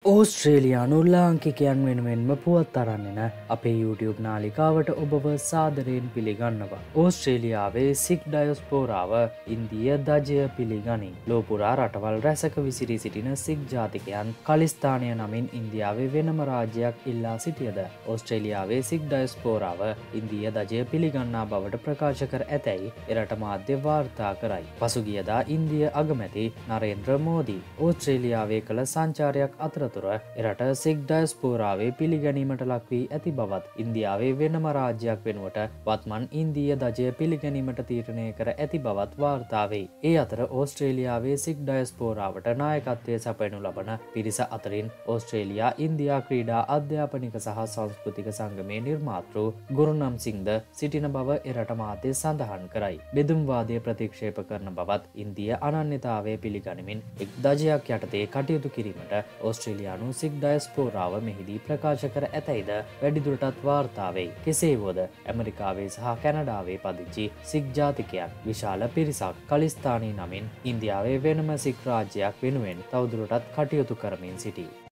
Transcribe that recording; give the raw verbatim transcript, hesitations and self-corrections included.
ඕස්ට්‍රේලියානු ලාංකිකයන් වෙනුවෙන්ම පුවත් තරන්නෙන අපේ YouTube නාලිකාවට ඔබව සාදරයෙන් පිළිගන්නවා. ඕස්ට්‍රේලියාවේ සික් ඩයස්පෝරාව ඉන්දිය දජය පිළිගනි. ලෝපුරා රටවල් රැසක විසිරී සිටින සික් ජාතිකයන් කලිස්ථානය නමින් ඉන්දියාවේ වෙනම රාජ්‍යයක් ඉල්ලා සිටියද. ඕස්ට්‍රේලියාවේ සික් ඩයස්පෝරාව ඉන්දිය දජය පිළිගන්නා බවට ප්‍රකාශ කර ඇතැයි එරට මාධ්‍ය වාර්තා කරයි. පසුගියදා ඉන්දිය අගමැති නරේන්ද්‍ර මෝදී ඕස්ට්‍රේලියාවේ කළ සංචාරයක් අතර එරට සික් ඩයස්පෝරාවේ පිළිගැනීමට ලක්වී ඇති බවත් ඉන්දියාවේ වෙනම රාජ්‍යයක් වෙනුවට වත්මන් ඉන්දිය දජය පිළිගැනීමට තීරණය කර ඇති බවත් වාර්තාවේ. ඒ අතර ඕස්ට්‍රේලියාවේ සික් ඩයස්පෝරාවට නායකත්වය සපයනු ලබන පිරිස අතරින් ඕස්ට්‍රේලියා ඉන්දියා ක්‍රීඩා අධ්‍යාපනික සහ සංස්කෘතික සංගමේ නිර්මාතෘ ගුරුනම් සිංද සිටින බව එරට මාධ්‍ය සඳහන් කරයි. බෙදුම්වාදය ප්‍රතික්ෂේප කරන බවත් ඉන්දිය අනන්‍යතාවය පිළිගනිමින් එක් දජයක් යටතේ කටයුතු කිරීමට ඕස්ට්‍රේලියා යානු සික් ඩයස්පෝරාව මෙහිදී ප්‍රකාශ කර ඇතැයිද වැඩිදුරටත් වාර්තාවෙයි. කෙසේ වුවද ඇමරිකාවේ සහ කැනඩාවේ පදිංචි සික් ජාතිකයන් විශාල පිරිසක් කලිස්ථානී නමින් ඉන්දියාවේ වෙනම සික් රාජ්‍යයක් වෙනුවෙන් තවදුරටත් කටයුතු කරමින් සිටී.